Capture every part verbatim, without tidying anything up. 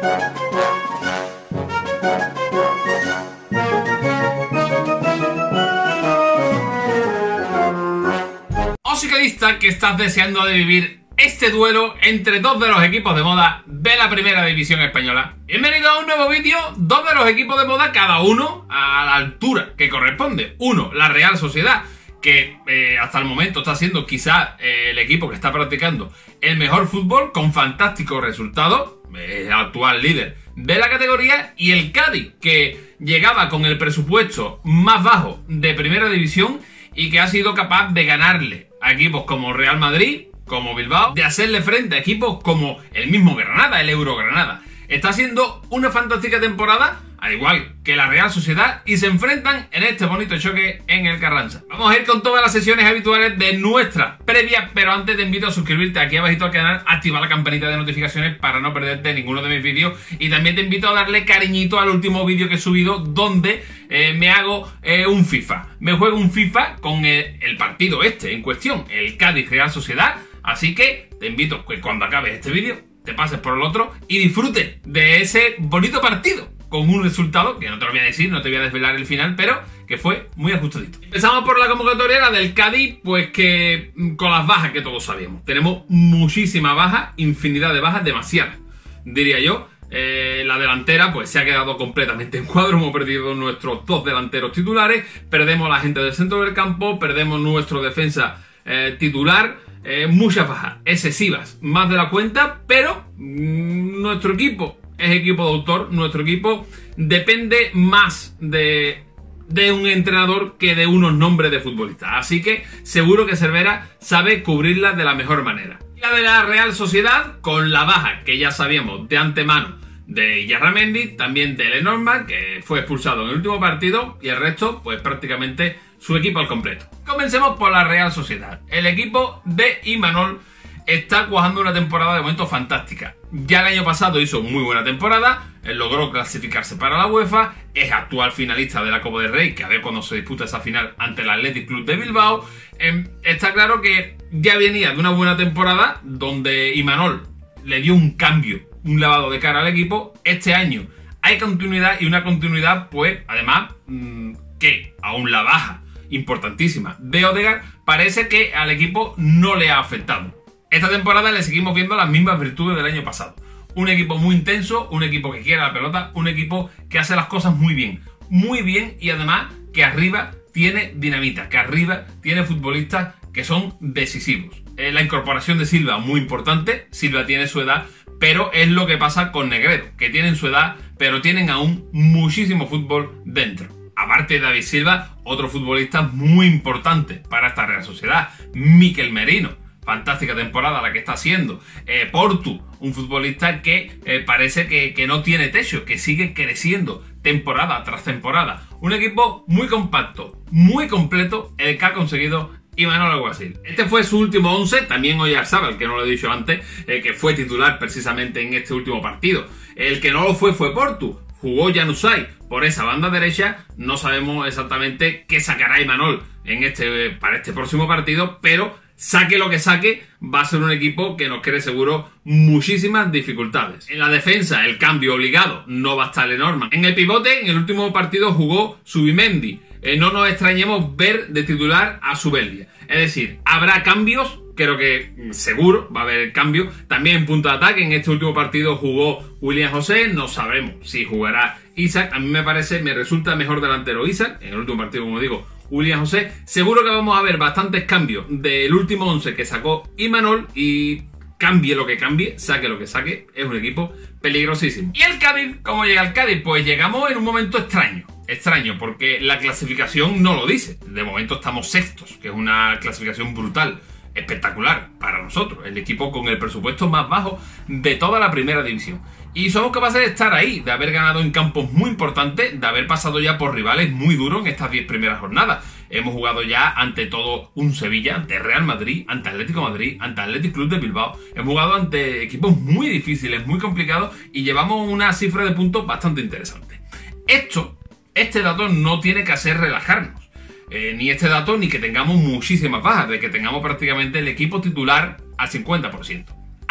Ciclista que estás deseando de vivir este duelo entre dos de los equipos de moda de la primera división española. Bienvenido a un nuevo vídeo, dos de los equipos de moda, cada uno a la altura que corresponde. Uno, la Real Sociedad, que eh, hasta el momento está siendo quizás eh, el equipo que está practicando el mejor fútbol con fantásticos resultados, es el actual líder de la categoría, y el Cádiz, que llegaba con el presupuesto más bajo de primera división y que ha sido capaz de ganarle a equipos como Real Madrid, como Bilbao, de hacerle frente a equipos como el mismo Granada, el Euro Granada. Está siendo una fantástica temporada, al igual que la Real Sociedad, y se enfrentan en este bonito choque en el Carranza. Vamos a ir con todas las sesiones habituales de nuestra previa, pero antes te invito a suscribirte aquí abajito al canal, activar la campanita de notificaciones para no perderte ninguno de mis vídeos, y también te invito a darle cariñito al último vídeo que he subido donde eh, me hago eh, un FIFA. Me juego un FIFA con el, el partido este en cuestión, el Cádiz Real Sociedad, así que te invito a que cuando acabes este vídeo te pases por el otro y disfrutes de ese bonito partido con un resultado que no te lo voy a decir, no te voy a desvelar el final, pero que fue muy ajustadito. Empezamos por la convocatoria, la del Cádiz, pues que con las bajas que todos sabíamos. Tenemos muchísimas bajas, infinidad de bajas, demasiadas, diría yo. Eh, la delantera pues se ha quedado completamente en cuadro, hemos perdido nuestros dos delanteros titulares, perdemos a la gente del centro del campo, perdemos nuestro defensa eh, titular, eh, muchas bajas, excesivas, más de la cuenta, pero mmm, nuestro equipo es equipo de autor, nuestro equipo depende más de, de un entrenador que de unos nombres de futbolistas. Así que seguro que Cervera sabe cubrirla de la mejor manera. Y la de la Real Sociedad, con la baja que ya sabíamos de antemano de Yarramendi, también de Lenormand, que fue expulsado en el último partido, y el resto, pues prácticamente su equipo al completo. Comencemos por la Real Sociedad. El equipo de Imanol está cuajando una temporada de momento fantástica. Ya el año pasado hizo muy buena temporada, él logró clasificarse para la UEFA, es actual finalista de la Copa del Rey, que a ver cuando se disputa esa final ante el Athletic Club de Bilbao. Eh, está claro que ya venía de una buena temporada donde Imanol le dio un cambio, un lavado de cara al equipo. Este año hay continuidad, y una continuidad pues además mmm, que aún la baja importantísima de Odegaard parece que al equipo no le ha afectado. Esta temporada le seguimos viendo las mismas virtudes del año pasado. Un equipo muy intenso, un equipo que quiere la pelota, un equipo que hace las cosas muy bien. Muy bien, y además que arriba tiene dinamita, que arriba tiene futbolistas que son decisivos. Eh, la incorporación de Silva, muy importante. Silva tiene su edad, pero es lo que pasa con Negredo, que tienen su edad, pero tienen aún muchísimo fútbol dentro. Aparte de David Silva, otro futbolista muy importante para esta Real Sociedad, Mikel Merino. Fantástica temporada la que está haciendo. Eh, Portu, un futbolista que eh, parece que, que no tiene techo, que sigue creciendo temporada tras temporada. Un equipo muy compacto, muy completo, el que ha conseguido Imanol Alguacil. Este fue su último once, también Oyarzabal, que no lo he dicho antes, eh, que fue titular precisamente en este último partido. El que no lo fue fue Portu. Jugó Januzaj por esa banda derecha, no sabemos exactamente qué sacará Imanol en este, para este próximo partido, pero saque lo que saque, va a ser un equipo que nos cree seguro muchísimas dificultades. En la defensa, el cambio obligado, no va a estar Lenormand. En el pivote, en el último partido jugó Zubimendi. Eh, no nos extrañemos ver de titular a Zubeldia. Es decir, habrá cambios, creo que seguro va a haber cambio. También en punto de ataque, en este último partido jugó William José, no sabemos si jugará Isaac. A mí me parece, me resulta mejor delantero Isaac. En el último partido, como digo, William José. Seguro que vamos a ver bastantes cambios del último once que sacó Imanol, y cambie lo que cambie, saque lo que saque, es un equipo peligrosísimo. ¿Y el Cádiz? ¿Cómo llega el Cádiz? Pues llegamos en un momento extraño. Extraño, porque la clasificación no lo dice. De momento estamos sextos, que es una clasificación brutal, espectacular para nosotros. El equipo con el presupuesto más bajo de toda la primera división. Y somos capaces de estar ahí, de haber ganado en campos muy importantes, de haber pasado ya por rivales muy duros en estas diez primeras jornadas. Hemos jugado ya ante todo un Sevilla, ante Real Madrid, ante Atlético de Madrid, ante Athletic Club de Bilbao. Hemos jugado ante equipos muy difíciles, muy complicados, y llevamos una cifra de puntos bastante interesante. Esto, este dato no tiene que hacer relajarnos. Eh, ni este dato, ni que tengamos muchísimas bajas, de que tengamos prácticamente el equipo titular al cincuenta por ciento.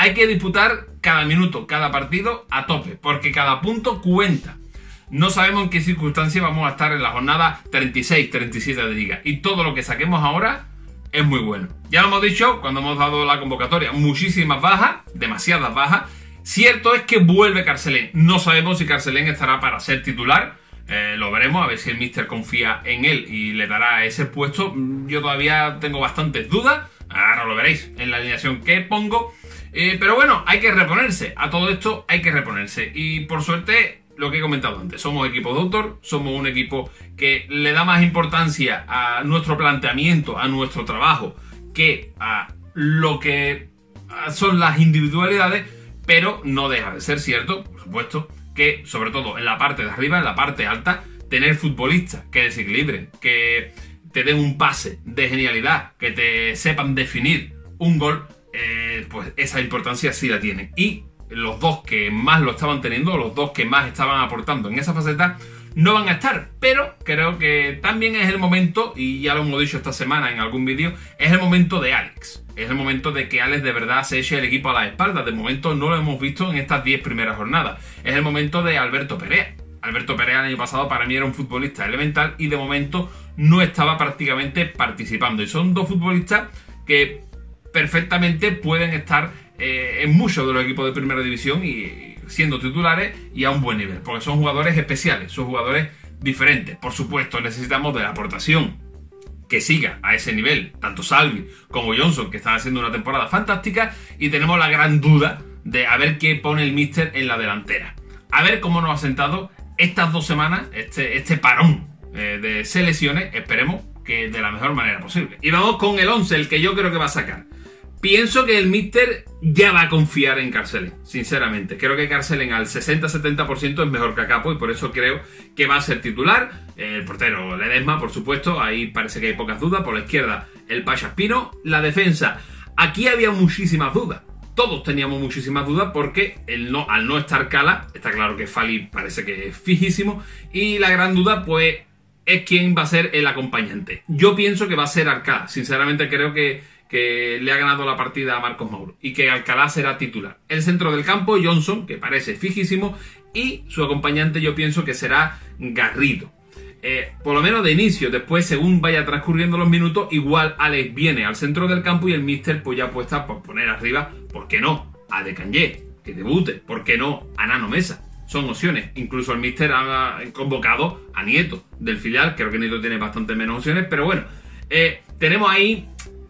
hay que disputar cada minuto, cada partido a tope, porque cada punto cuenta. No sabemos en qué circunstancias vamos a estar en la jornada treinta y seis, treinta y siete de liga. Y todo lo que saquemos ahora es muy bueno. Ya lo hemos dicho cuando hemos dado la convocatoria. Muchísimas bajas, demasiadas bajas. Cierto es que vuelve Carcelén. No sabemos si Carcelén estará para ser titular. Eh, lo veremos, a ver si el míster confía en él y le dará ese puesto. Yo todavía tengo bastantes dudas. Ahora lo veréis en la alineación que pongo. Eh, pero bueno, hay que reponerse. A todo esto hay que reponerse. Y por suerte, lo que he comentado antes, somos equipo de autor, somos un equipo que le da más importancia a nuestro planteamiento, a nuestro trabajo, que a lo que son las individualidades, pero no deja de ser cierto, por supuesto, que sobre todo en la parte de arriba, en la parte alta, tener futbolistas que desequilibren, que te den un pase de genialidad, que te sepan definir un gol, eh, pues esa importancia sí la tienen. Y los dos que más lo estaban teniendo, los dos que más estaban aportando en esa faceta, no van a estar. Pero creo que también es el momento, y ya lo hemos dicho esta semana en algún vídeo, es el momento de Alex. Es el momento de que Alex de verdad se eche el equipo a la espalda. De momento no lo hemos visto en estas diez primeras jornadas. Es el momento de Alberto Perea. Alberto Perea el año pasado para mí era un futbolista elemental y de momento no estaba prácticamente participando. Y son dos futbolistas que perfectamente pueden estar eh, en muchos de los equipos de primera división y siendo titulares y a un buen nivel, porque son jugadores especiales, son jugadores diferentes. Por supuesto, necesitamos de la aportación que siga a ese nivel, tanto Salvi como Johnson, que están haciendo una temporada fantástica, y tenemos la gran duda de a ver qué pone el míster en la delantera. A ver cómo nos ha sentado estas dos semanas, este, este parón eh, de selecciones, esperemos que de la mejor manera posible. Y vamos con el once, el que yo creo que va a sacar. Pienso que el míster ya va a confiar en Carcelén, sinceramente. Creo que Carcelén al sesenta setenta por ciento es mejor que Acapo y por eso creo que va a ser titular. El portero Ledesma, por supuesto, ahí parece que hay pocas dudas. Por la izquierda, el Pacha Espino. La defensa, aquí había muchísimas dudas. Todos teníamos muchísimas dudas porque el no, al no estar Cala, está claro que Fali parece que es fijísimo. Y la gran duda, pues, es quién va a ser el acompañante. Yo pienso que va a ser Alcalá. Sinceramente creo que, que le ha ganado la partida a Marcos Mauro y que Alcalá será titular. El centro del campo, Johnson, que parece fijísimo, y su acompañante yo pienso que será Garrido. Eh, por lo menos de inicio. Después, según vaya transcurriendo los minutos, igual Alex viene al centro del campo y el míster pues ya apuesta por poner arriba, ¿por qué no?, a De Canyé, que debute, ¿por qué no?, a Nano Mesa. Son opciones. Incluso el míster ha convocado a Nieto del filial. Creo que Nieto tiene bastante menos opciones, pero bueno, eh, tenemos ahí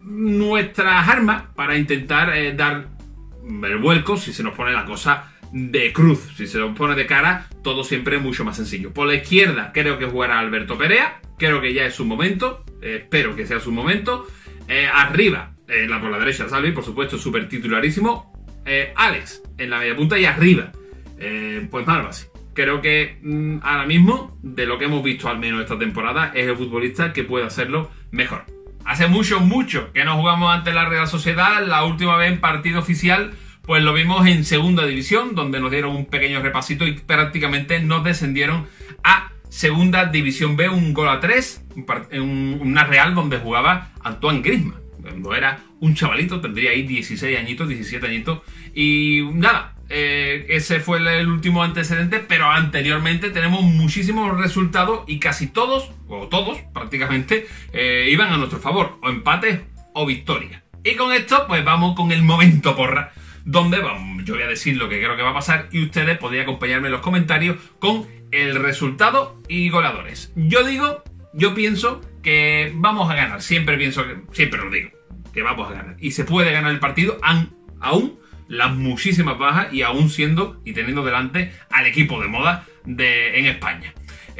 nuestras armas para intentar eh, dar el vuelco si se nos pone la cosa de cruz. Si se nos pone de cara, todo siempre es mucho más sencillo. Por la izquierda creo que jugará Alberto Perea. Creo que ya es su momento. Eh, espero que sea su momento. Eh, arriba, eh, la, por la derecha, Salvi, por supuesto, súper titularísimo. Eh, Alex en la media punta y arriba, eh, pues Malvasi. Creo que mmm, ahora mismo, de lo que hemos visto al menos esta temporada, es el futbolista que puede hacerlo mejor. Hace mucho, mucho que no jugamos ante la Real Sociedad. La última vez en partido oficial, pues lo vimos en segunda división, donde nos dieron un pequeño repasito y prácticamente nos descendieron a segunda división B, un gol a tres, en una Real donde jugaba Antoine Griezmann, cuando era un chavalito, tendría ahí dieciséis añitos, diecisiete añitos, y nada, eh, ese fue el último antecedente, pero anteriormente tenemos muchísimos resultados y casi todos, o todos prácticamente, eh, iban a nuestro favor, o empates o victorias. Y con esto, pues vamos con el momento porra, donde vamos, yo voy a decir lo que creo que va a pasar y ustedes podrían acompañarme en los comentarios con el resultado y goleadores. Yo digo, yo pienso que vamos a ganar, siempre pienso que, siempre lo digo, que vamos a ganar. Y se puede ganar el partido aún las muchísimas bajas y aún siendo y teniendo delante al equipo de moda de, en España.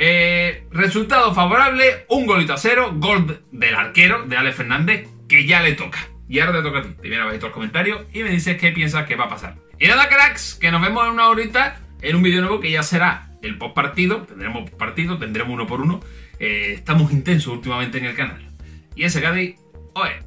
Eh, resultado favorable, un golito a cero, gol del arquero de Alex Fernández, que ya le toca. Y ahora te toca a ti. Te viene abajito los comentarios y me dices qué piensas que va a pasar. Y nada, cracks, que nos vemos en una horita en un vídeo nuevo que ya será el post partido. Tendremos partido, tendremos uno por uno. Eh, estamos intensos últimamente en el canal. Y ese Cádiz, oye.